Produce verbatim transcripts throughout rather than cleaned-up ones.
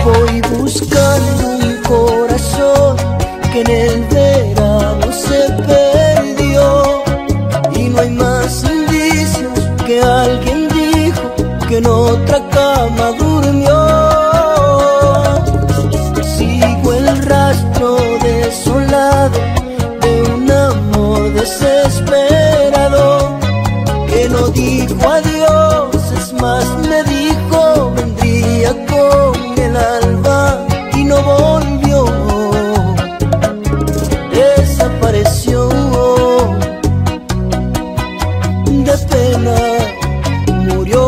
Voy buscando un corazón que en el verano se perdió, y no hay más indicios que alguien dijo que en otra cama durmió. Sigo el rastro desolado de un amor desesperado que no dijo adiós, es más me dijo vendría con el alba y no volvió. Desapareció, de pena murió,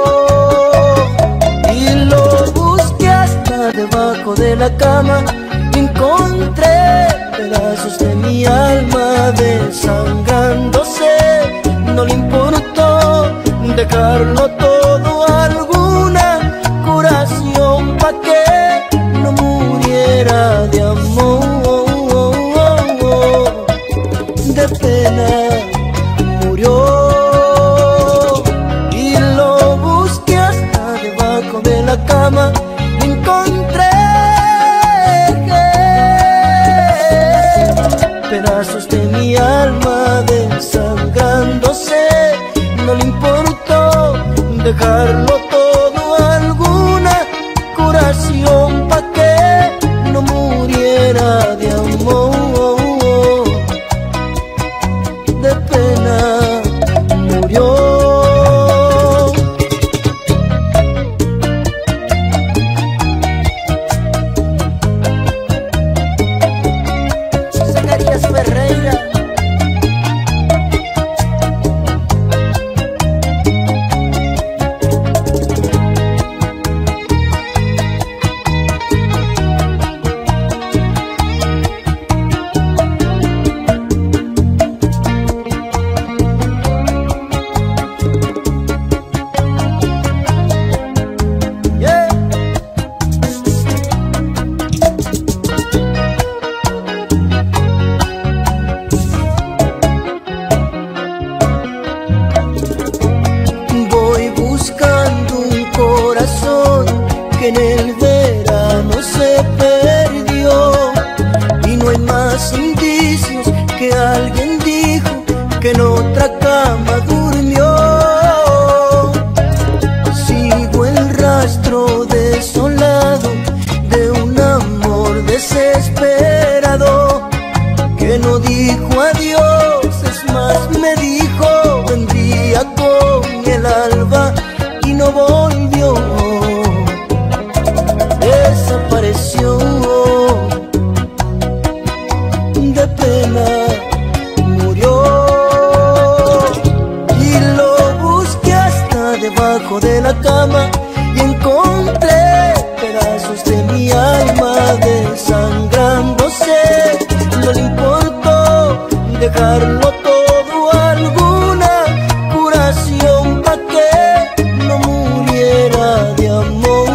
y lo busqué hasta debajo de la cama. Encontré pedazos de mi alma desangrándose. No le importó dejarlo todo, alguna curación pa' que no muriera de amor. De pena murió, y lo busqué hasta debajo de la cama. Encontré pedazos de mi alma desangrándose. No le importó dejarlo todo, alguna curación pa' que no muriera de amor. De pena murió. Zacarías Ferreira. Que en el verano se perdió, y no hay más indicios que alguien dijo que en otra cama durmió. Sigo el rastro desolado de un amor desesperado que no dijo adiós, es más me dijo vendría con el alba y no volvió. Desapareció, de pena murió, y lo busqué hasta debajo de la cama. Y encontré pedazos de mi alma desangrándose. No le importó dejarlo todo, alguna curación pa' que no muriera de amor.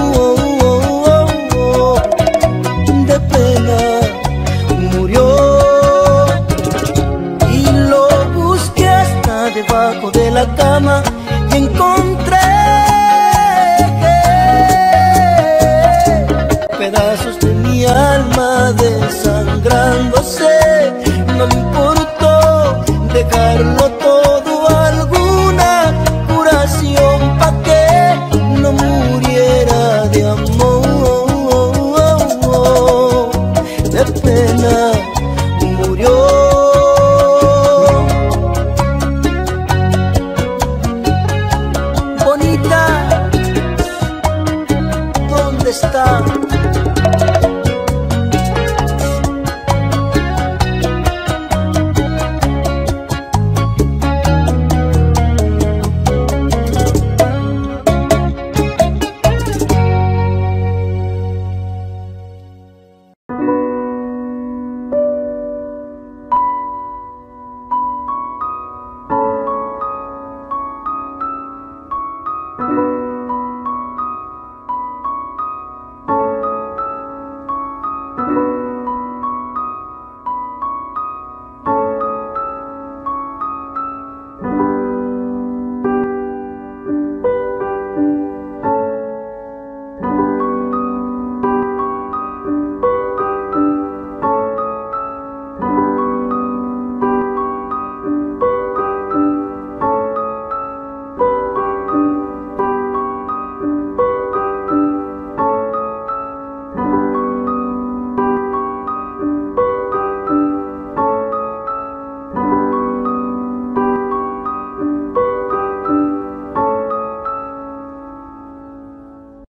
De pena murió, y lo busqué hasta debajo de la cama. Y encontré pedazos de mi alma desangrándose. No me importó dejarlo todo, alguna curación pa' que no muriera de amor. De pena murió. Bonita, ¿dónde está?